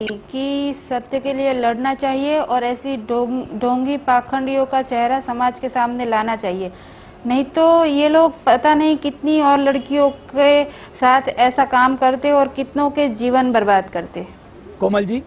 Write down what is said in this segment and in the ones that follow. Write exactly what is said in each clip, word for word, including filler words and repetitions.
कि सत्य के लिए लड़ना चाहिए और ऐसी ढोंगी पाखंडियों का चेहरा समाज के सामने लाना चाहिए, नहीं तो ये लोग पता नहीं कितनी और लड़कियों के साथ ऐसा काम करते और कितनों के जीवन बर्बाद करते। कोमल जी।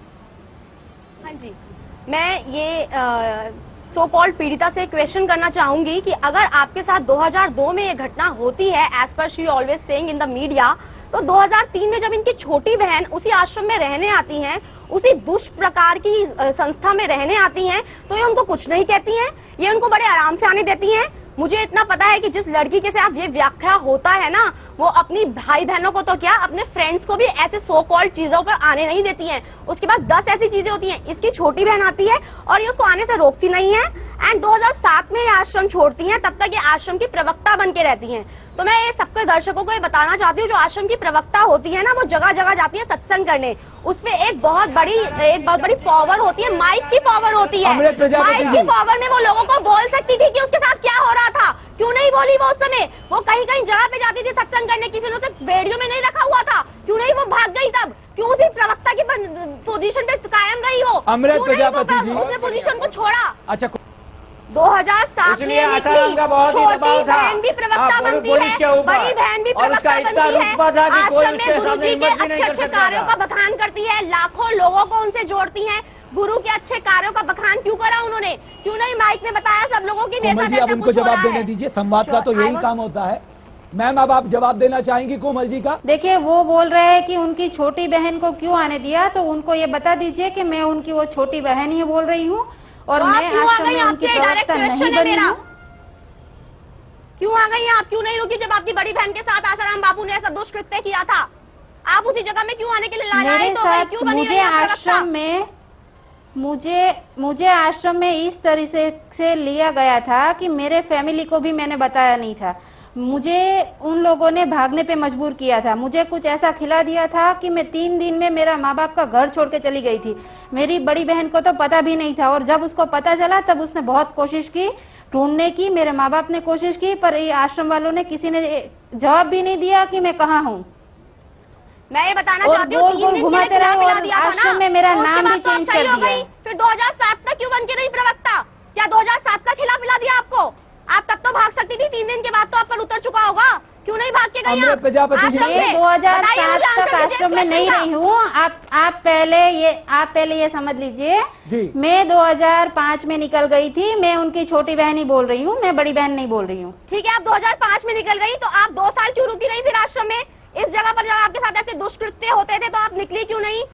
हाँ जी, मैं ये सो कॉल्ड पीड़िता से क्वेश्चन करना चाहूंगी कि अगर आपके साथ दो हज़ार दो में ये घटना होती है, as per she always saying in the media, तो दो हज़ार तीन में जब इनकी छोटी बहन उसी आश्रम में रहने आती हैं, उसी दुष्प्रकार की संस्था में रहने आती हैं, तो ये उनको कुछ नहीं कहती हैं, ये उनको बड़े आराम से आने देती हैं। मुझे इतना पता है कि जिस लड़की के साथ ये व्याख्या होता है ना, वो अपनी भाई बहनों को तो क्या, अपने फ्रेंड्स को भी ऐसे सो कॉल्ड चीजों पर आने नहीं देती हैं। उसके पास दस ऐसी चीजें होती हैं, इसकी छोटी बहन आती है और ये उसको आने से रोकती नहीं है। एंड दो हज़ार सात में ये आश्रम छोड़ती हैं, तब तक ये आश्रम की प्रवक्ता बन के रहती हैं। तो मैं ये सबके दर्शकों को ये बताना चाहती हूँ, जो आश्रम की प्रवक्ता होती है ना, वो जगह जगह जाती है सत्संग करने। उसमें एक बहुत बड़ी एक बहुत बड़ी पावर होती है, माइक की पावर होती है। माइक की पावर में वो लोगों को बोल सकती थी कि उसके साथ क्या हो रहा था, क्यों नहीं बोली वो उस समय। वो कहीं कहीं जगह पे जाती थी सत्संग करने, किसी ने उसे वीडियो में नहीं रखा हुआ था, क्यों नहीं वो भाग गई तब, क्यों उसी प्रवक्ता की पोजीशन पे कायम रही हो, अमृत प्रजापति जी उसने पोजीशन को छोड़ा। अच्छा, दो हज़ार सात में छोटी बहन भी प्रवक्ता बनती है, बड़ी बहन भी प्रवक्ता बनती है, आश्रम में गुरु जी के अच्छे अच्छे कार्यों का बखान करती है, लाखों लोगों को उनसे जोड़ती हैं। गुरु के अच्छे कार्यों का बखान क्यों करा उन्होंने, क्यों नहीं माइक में बताया सब लोगों की मेरे साथ? अब उनको जवाब देने दीजिए, संवाद का तो यही काम होता है। मैम, अब आप जवाब देना चाहेंगी कोमल जी का? देखिए, वो बोल रहे हैं कि उनकी छोटी बहन को क्यों आने दिया, तो उनको ये बता दीजिए कि मैं उनकी वो छोटी बहन ही बोल रही हूँ और तो मैं आश्रम में उनकी प्रवक्ता नहीं बनी हूँ। क्यों आ गई आप, क्यों नहीं रुकी जब आपकी बड़ी बहन के साथ आसाराम बापू ने ऐसा दुष्कृत्य किया था? आप उसी जगह में क्यों आने के लिए लाए? मेरे तो साथ क्यों बनी मुझे आश्रम में मुझे मुझे आश्रम में इस तरीके से लिया गया था कि मेरे फैमिली को भी मैंने बताया नहीं था। मुझे उन लोगों ने भागने पे मजबूर किया था। मुझे कुछ ऐसा खिला दिया था कि मैं तीन दिन में मेरा माँ बाप का घर छोड़ के चली गई थी। मेरी बड़ी बहन को तो पता भी नहीं था, और जब उसको पता चला तब उसने बहुत कोशिश की ढूंढने की, मेरे माँ बाप ने कोशिश की, पर ये आश्रम वालों ने किसी ने जवाब भी नहीं दिया कि मैं कहाँ हूँ। मैं ये बताना चाहती हूँ, तीन दिन घुमाते रहो और आश्रम में मेरा नाम भी चेंज कर दिया। फिर दो हज़ार सात तक क्यों बन के रही प्रवक्ता? क्या दो हज़ार सात का खिला पिला दिया आपको? आप तब तो भाग सकती थी, तीन दिन के बाद तो आप पर उतर चुका होगा, क्यों नहीं भाग के गई? मैं दो हज़ार सात तक आश्रम में नहीं रही हूँ। आप आप पहले ये आप पहले ये समझ लीजिए, मैं दो हज़ार पाँच में निकल गई थी। मैं उनकी छोटी बहन ही बोल रही हूँ, मैं बड़ी बहन नहीं बोल रही हूँ। ठीक है, आप दो हज़ार पाँच में निकल गई, तो आप दो साल क्यों रुकी रही फिर आश्रम में? इस जगह पर जब आपके साथ ऐसे दुष्कृत्य होते थे तो आप निकली क्यों नहीं?